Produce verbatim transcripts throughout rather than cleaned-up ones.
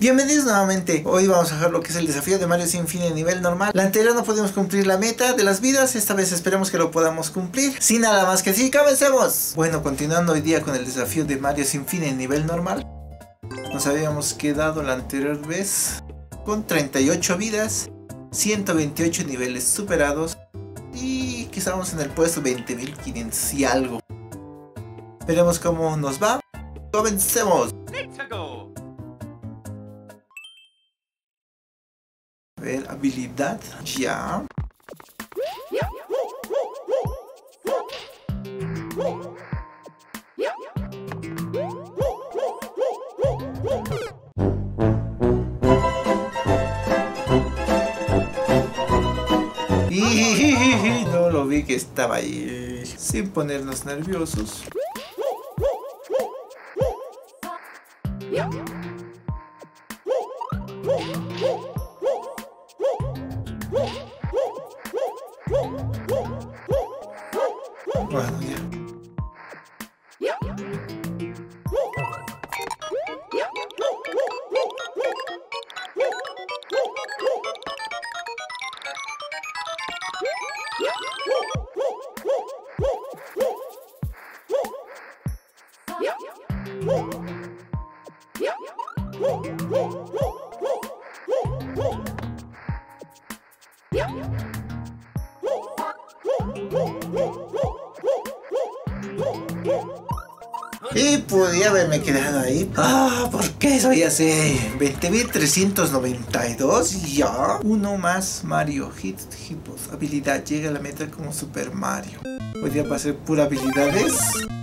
Bienvenidos nuevamente. Hoy vamos a dejar lo que es el desafío de Mario sin fin en nivel normal. La anterior no pudimos cumplir la meta de las vidas. Esta vez esperemos que lo podamos cumplir. Sin nada más que decir, comencemos. Bueno, continuando hoy día con el desafío de Mario sin fin en nivel normal. Nos habíamos quedado la anterior vez con treinta y ocho vidas, ciento veintiocho niveles superados y que estamos en el puesto veinte mil quinientos y algo. Veremos cómo nos va. Comencemos. A ver, habilidad, ya. Y no lo vi que estaba ahí. Sin ponernos nerviosos. Bueno, ya. Y podía haberme quedado ahí. Ah, ¿por qué soy así? veinte mil trescientos noventa y dos. Ya. Uno más Mario. Hit Hippos. Habilidad. Llega a la meta como Super Mario. Hoy día va a ser pura habilidades.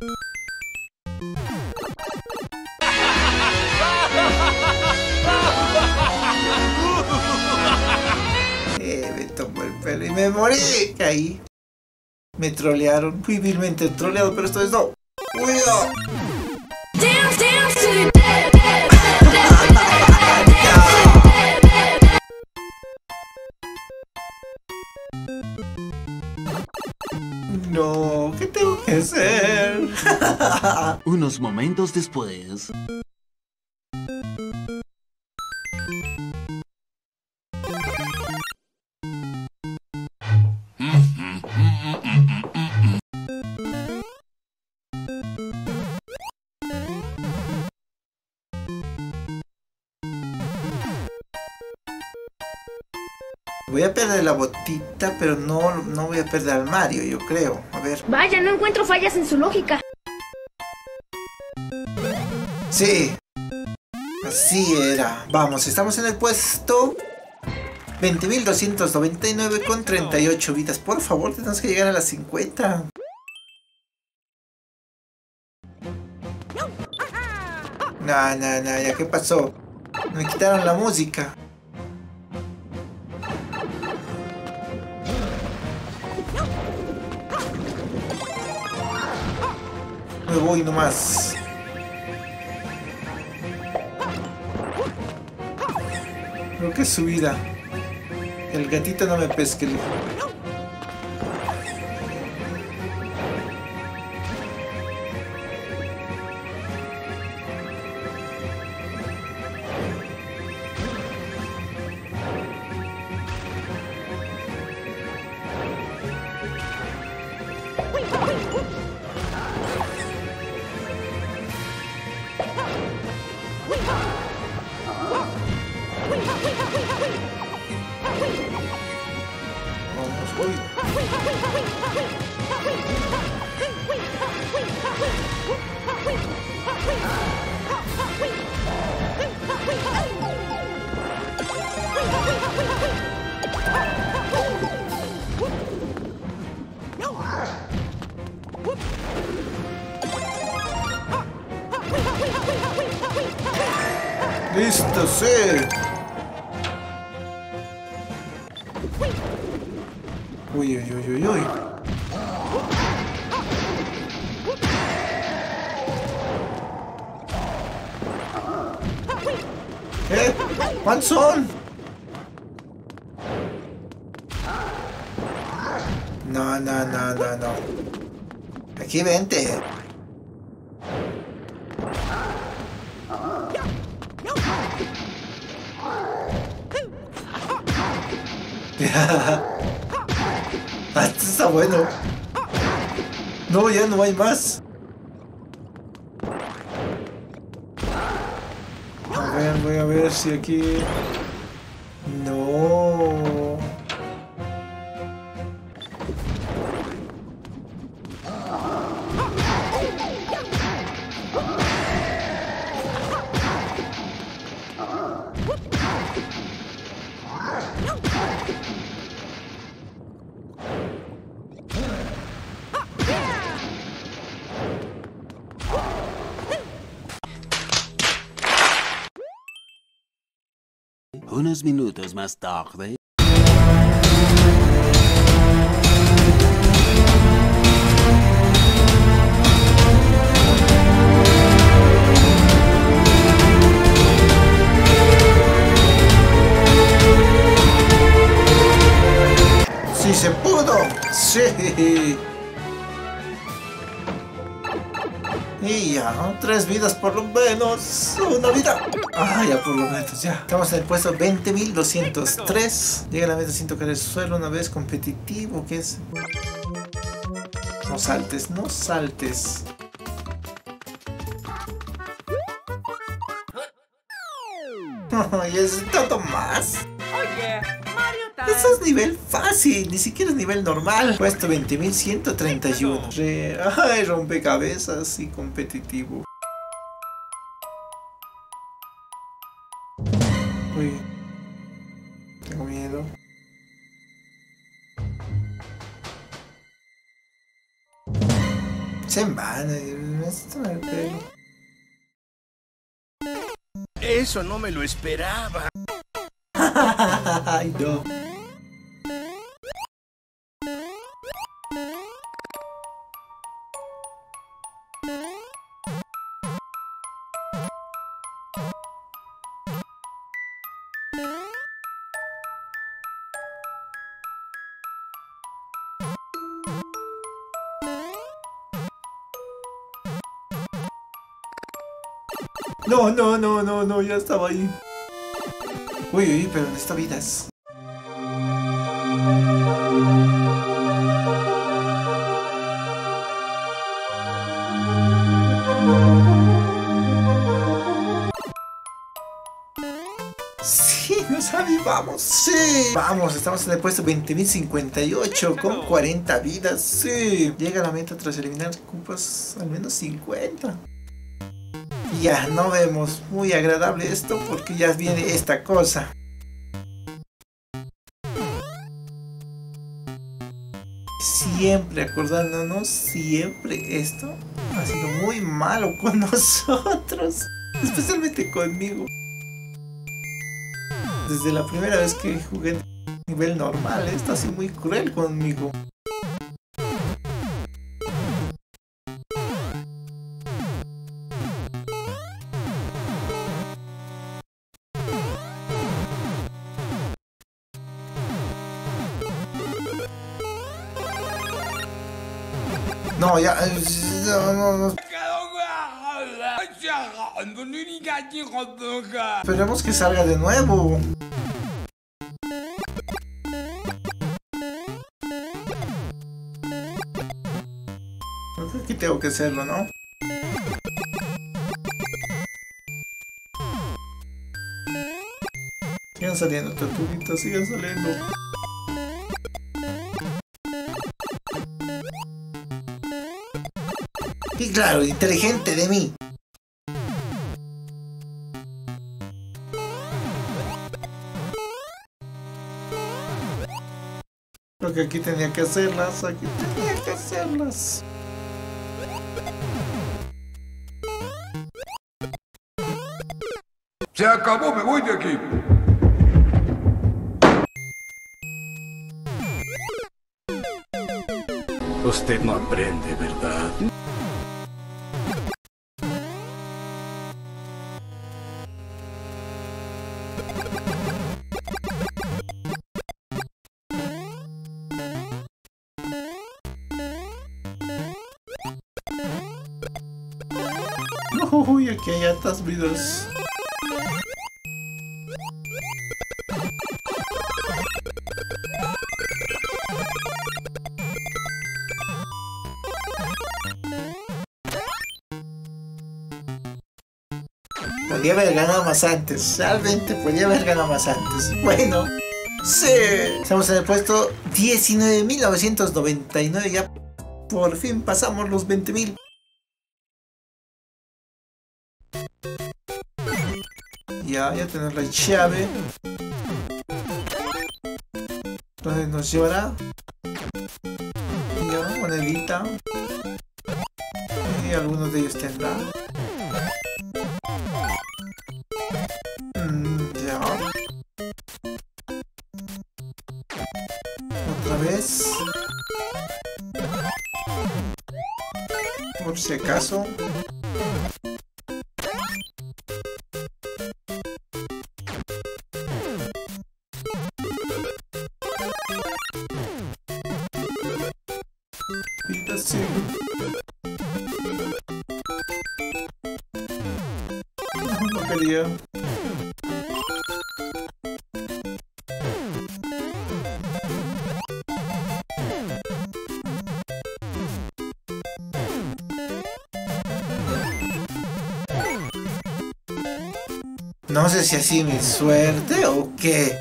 Eh, me tomó el pelo y me morí. Caí. Me trolearon. Fui vilmente troleado, pero esto es no. ¡Cuidado! No, ¿qué tengo que hacer? Unos momentos después. Voy a perder la botita, pero no, no voy a perder al Mario, yo creo. A ver. Vaya, no encuentro fallas en su lógica. Sí. Así era. Vamos, estamos en el puesto veinte mil doscientos noventa y nueve con treinta y ocho vidas. Por favor, tenemos que llegar a las cincuenta. No, no, no, ya, ¿qué pasó? Me quitaron la música. Me voy nomás. Creo que es subida. El gatito no me pesque. ¡Listo, sí! Uy, uy, uy, uy, uy. ¿Eh? ¿Cuántos son? No, no, no, no, no. Aquí vente. Ah, esto está bueno. No, ya no hay más. A ver, voy a ver si aquí... No. Unos minutos más tarde. ¡Sí se pudo! ¡Sí! Y ya, tres vidas por lo menos. Una vida. Ah, ya por lo menos, ya. Estamos en el puesto veinte mil doscientos tres. Llega la meta sin tocar el suelo una vez. Competitivo, ¿qué es? No saltes, no saltes. ¿Y es tanto más? Oye, Mario Time. Eso es nivel fácil, ni siquiera es nivel normal. Puesto veinte mil ciento treinta y uno. Re... Ay, rompecabezas y competitivo. Uy. Tengo miedo. Se van, esto me pelo. Eso no me lo esperaba. Ay, no. No, no, no, no, no, ya estaba ahí. Uy, uy, pero necesito vidas. Sí, nos avivamos. Sí. Vamos, estamos en el puesto veinte mil cincuenta y ocho con cuarenta vidas. Sí. Llega a la meta tras eliminar cupas al menos cincuenta. Ya, no vemos muy agradable esto porque ya viene esta cosa. Siempre acordándonos, siempre esto ha sido muy malo con nosotros, especialmente conmigo. Desde la primera vez que jugué en nivel normal, esto ha sido muy cruel conmigo. No, ya... No, no, no. Esperemos que salga de nuevo. Creo que aquí tengo que hacerlo, ¿no? Sigan saliendo, tortuguitas, sigan saliendo. Y claro, inteligente de mí. Creo que aquí tenía que hacerlas, aquí tenía que hacerlas. Se acabó, me voy de aquí. Usted no aprende, ¿verdad? Uy, aquí hay altas vidas. Podría haber ganado más antes. Realmente podría haber ganado más antes. Bueno. Sí. Estamos en el puesto diecinueve mil novecientos noventa y nueve. Ya por fin pasamos los veinte mil. Ya, ya tenemos la llave. ¿Dónde nos llevará? Ya, monedita. Y algunos de ellos tendrán. Mm, ya. Otra vez. Por si acaso. Vida sí. No quería. No sé si así mi suerte o qué.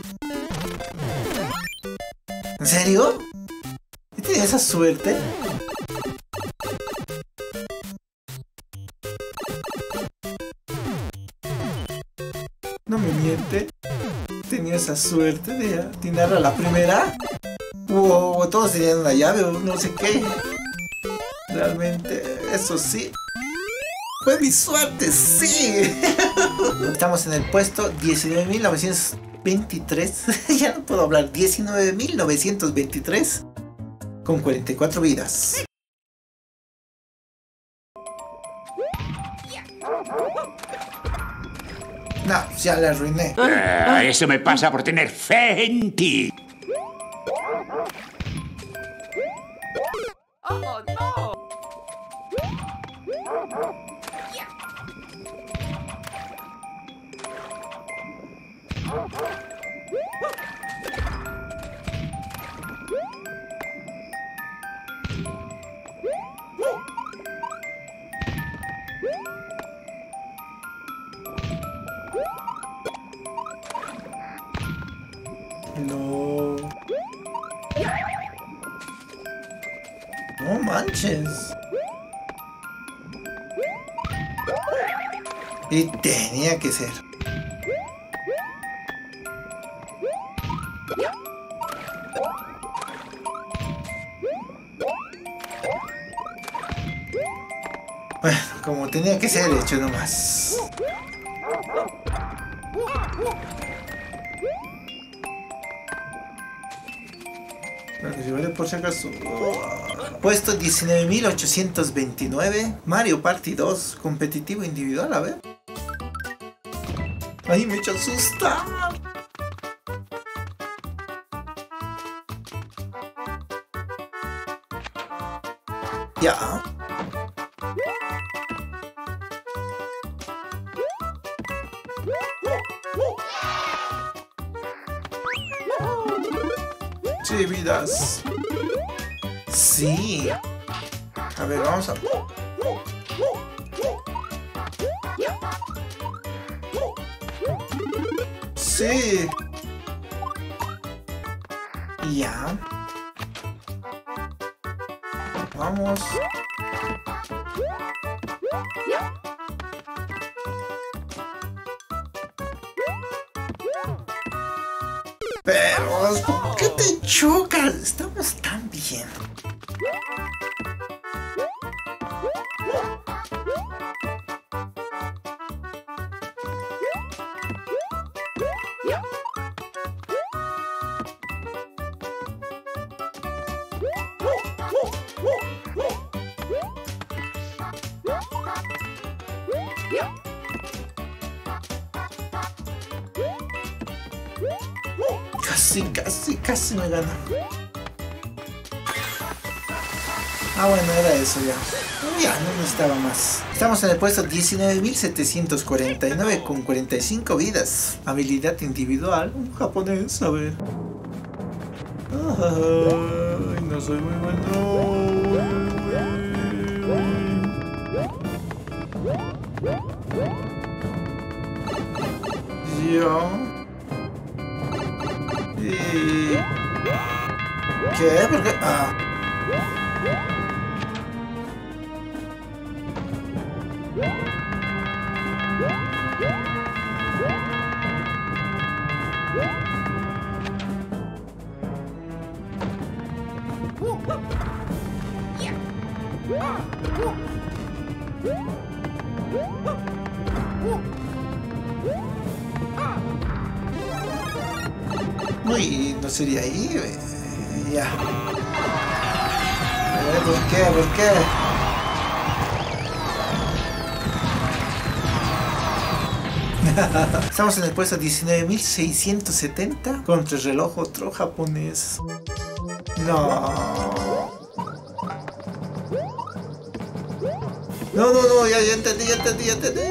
¿En serio? ¿Tiene esa suerte? No me miente. Tenía esa suerte de atinar a la primera. O todos tenían una llave o no sé qué. Realmente, eso sí. Fue mi suerte, sí. Estamos en el puesto diecinueve mil novecientos veintitrés. Ya no puedo hablar. diecinueve mil novecientos veintitrés. Con cuarenta y cuatro vidas. No, ya la arruiné. Uh, eso me pasa por tener fe en ti. Oh, no. No. No manches. Y tenía que ser. Bueno, como tenía que ser hecho nomás. Para que llevaré por si acaso. Puesto diecinueve mil ochocientos veintinueve. Mario Party dos. Competitivo individual, a ver. Ay, me he hecho asustar. Ya. Sí, vidas. Sí. A ver, vamos a... Sí. Ya. Vamos. Pero, ¿por qué te chocas? Estamos tan bien. Casi, casi, casi me gana. Ah, bueno, era eso ya. Ya, no necesitaba más. Estamos en el puesto diecinueve mil setecientos cuarenta y nueve con cuarenta y cinco vidas. Habilidad individual. Un japonés, a ver. Ay, no soy muy bueno. serio? ¿Y qué? ¿Por qué? Ah. Uy, no sería ahí. Eh, ya. Eh, ¿Por qué? ¿Por qué? Estamos en el puesto diecinueve mil seiscientos setenta contra el reloj otro japonés. No. No, no, no, ya, ya entendí, ya entendí, ya entendí.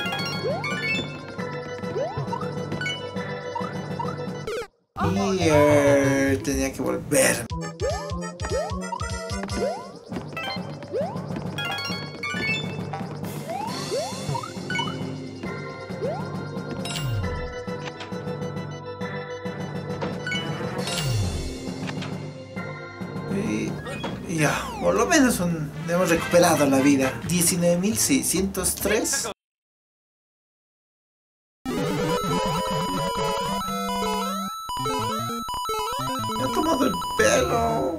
Y eh, tenía que volver. Y ya, por lo menos un, hemos recuperado la vida. diecinueve mil seiscientos tres. Me ha tomado el pelo.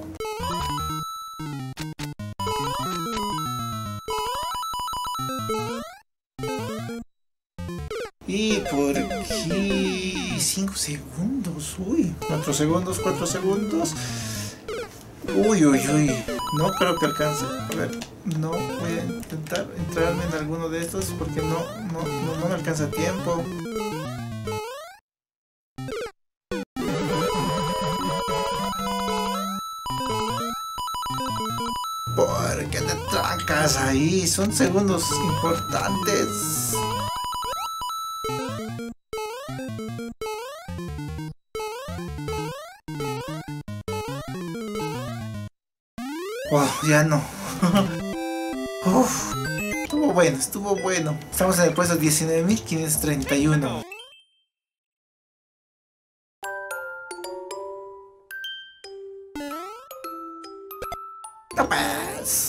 Y por aquí cinco segundos, uy, cuatro segundos, cuatro segundos. Uy, uy, uy, no creo que alcance. A ver, no voy a intentar entrarme en alguno de estos porque no, no, no, no me alcanza tiempo. ¿Por qué te trancas ahí? Son segundos importantes. Wow, ya no. Uf, estuvo bueno, estuvo bueno. Estamos en el puesto diecinueve mil quinientos treinta y uno. ¡Tapas!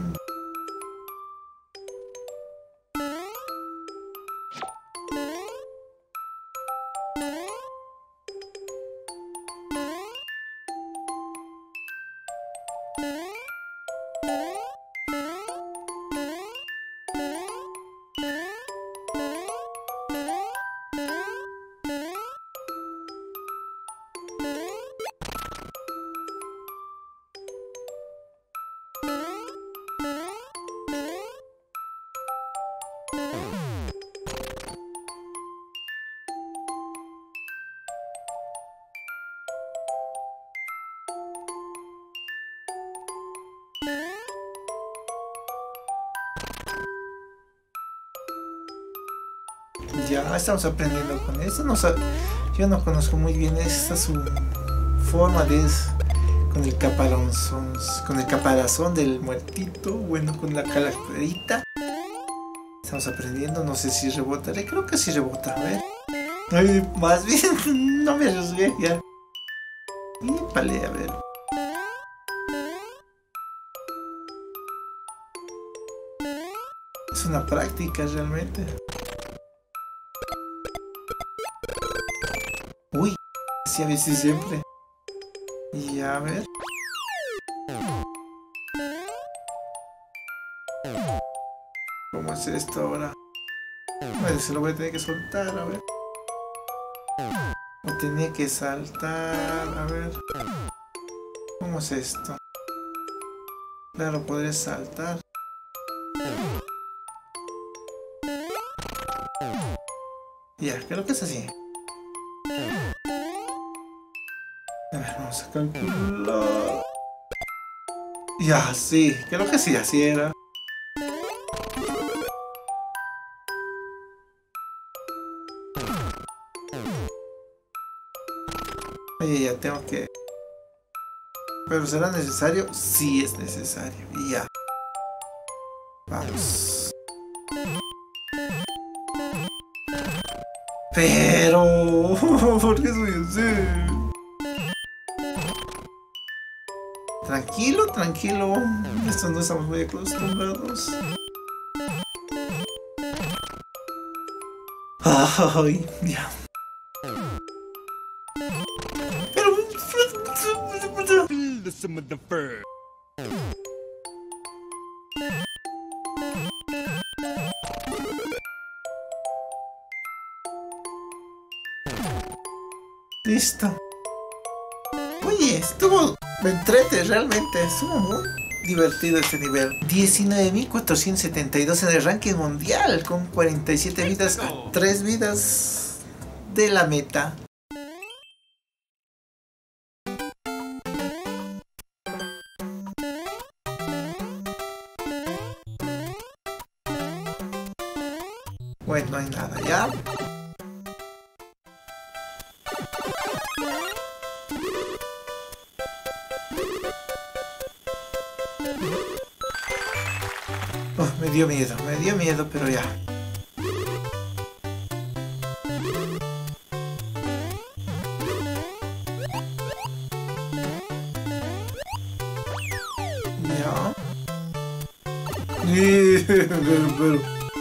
Ya estamos aprendiendo con esto. No sab... Yo no conozco muy bien esta su forma de es con el caparazón, con el caparazón del muertito. Bueno, con la calaverita. Estamos aprendiendo. No sé si rebotaré. Creo que sí rebota. A ver. Ay, más bien no me arriesgué ya. Y vale, a ver. Es una práctica realmente. Uy, sí, a veces siempre. Y a ver. ¿Cómo es esto ahora? Bueno, se lo voy a tener que soltar, a ver. Lo tenía que saltar, a ver. ¿Cómo es esto? Claro, podré saltar. Ya, creo que es así. A ver, vamos a calcular. Ya, sí, creo que sí, así era. Oye, ya tengo que... ¿Pero será necesario? Sí es necesario. Y ya. Vamos. Pero... ¿por qué soy así? Tranquilo, tranquilo. Esto no estamos muy acostumbrados. Ay, ya. Pero... Listo. Oye, estuvo... me entrete realmente. Estuvo muy divertido este nivel. diecinueve mil cuatrocientos setenta y dos en el ranking mundial. Con cuarenta y siete vidas a tres vidas de la meta. Bueno, no hay nada ya. Oh, me dio miedo, me dio miedo, pero ya. Ya. Pero,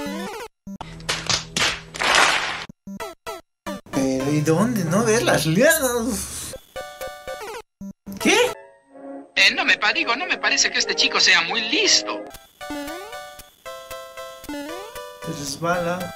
pero, ¿y dónde no ver las lianas? ¿Qué? Eh, no me pa- digo, no me parece que este chico sea muy listo. Te resbala.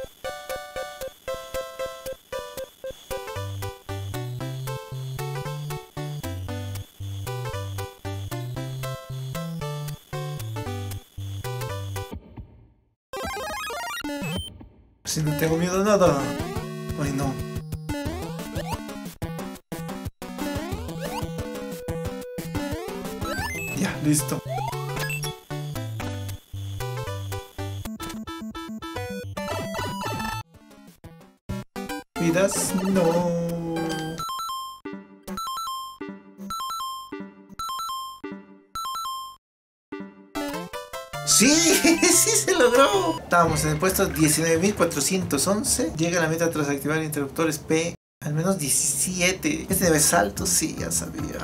Si no tengo miedo a nada. Ay, no. Ya, listo. Vidas, no. Sí, sí se logró. Estábamos en el puesto diecinueve mil cuatrocientos once. Llega a la meta tras activar interruptores P. Al menos diecisiete. Este debe salto, sí, ya sabía.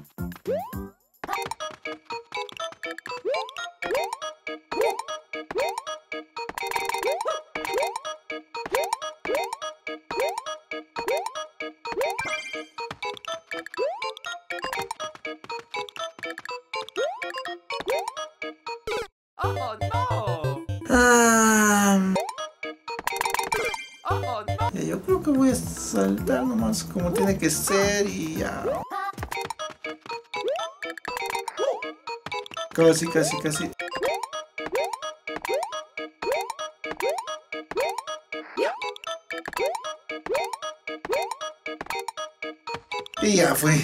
Oh, no. Ah, Oh, no. ya, yo creo que voy a saltar nomás como tiene que ser y ya. Casi, casi, casi. Y ya fue.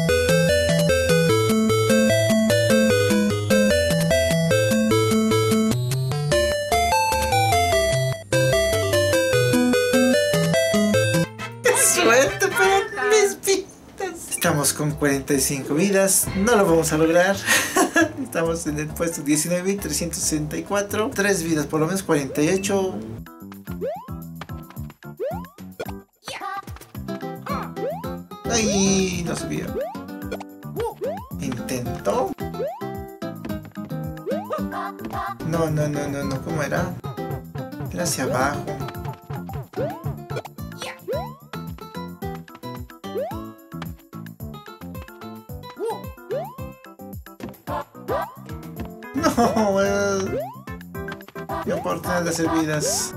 Suerte para mis vidas. Estamos con cuarenta y cinco vidas. No lo vamos a lograr. Estamos en el puesto diecinueve mil trescientos sesenta y cuatro. tres vidas, por lo menos cuarenta y ocho. Ay, no subía. Intentó. No, no, no, no, no. ¿Cómo era? Era hacia abajo. No, eh. Qué oportunidad de hacer vidas.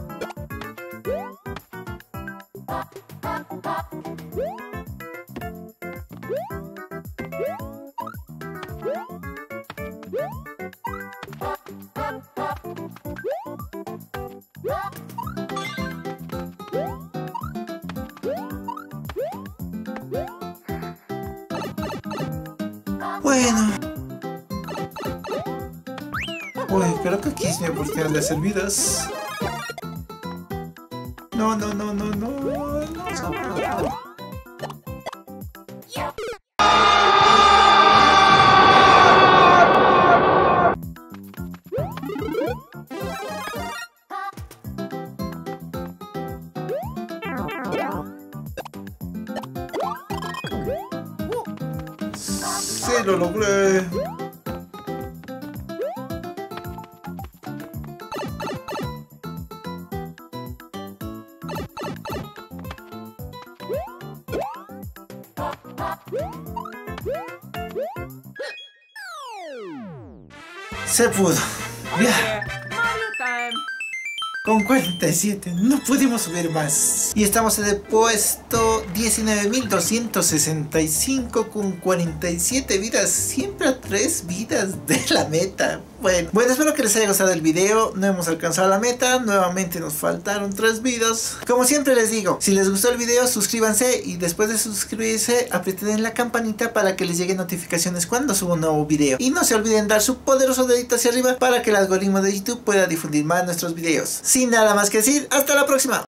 Bueno. Uy, creo que aquí es mi oportunidad de hacer vidas. No, no, no, no, no. No, no. logré, lo logré. Se pudo. Ya. Mario time. Con cuarenta y siete no pudimos subir más. Y estamos en el puesto diecinueve mil doscientos sesenta y cinco con cuarenta y siete vidas. Siempre a tres vidas de la meta. Bueno, bueno, espero que les haya gustado el video. No hemos alcanzado la meta. Nuevamente nos faltaron tres vidas. Como siempre les digo, si les gustó el video, suscríbanse. Y después de suscribirse, aprieten en la campanita para que les lleguen notificaciones cuando subo un nuevo video. Y no se olviden dar su poderoso dedito hacia arriba para que el algoritmo de YouTube pueda difundir más nuestros videos. Sin nada más que decir, hasta la próxima.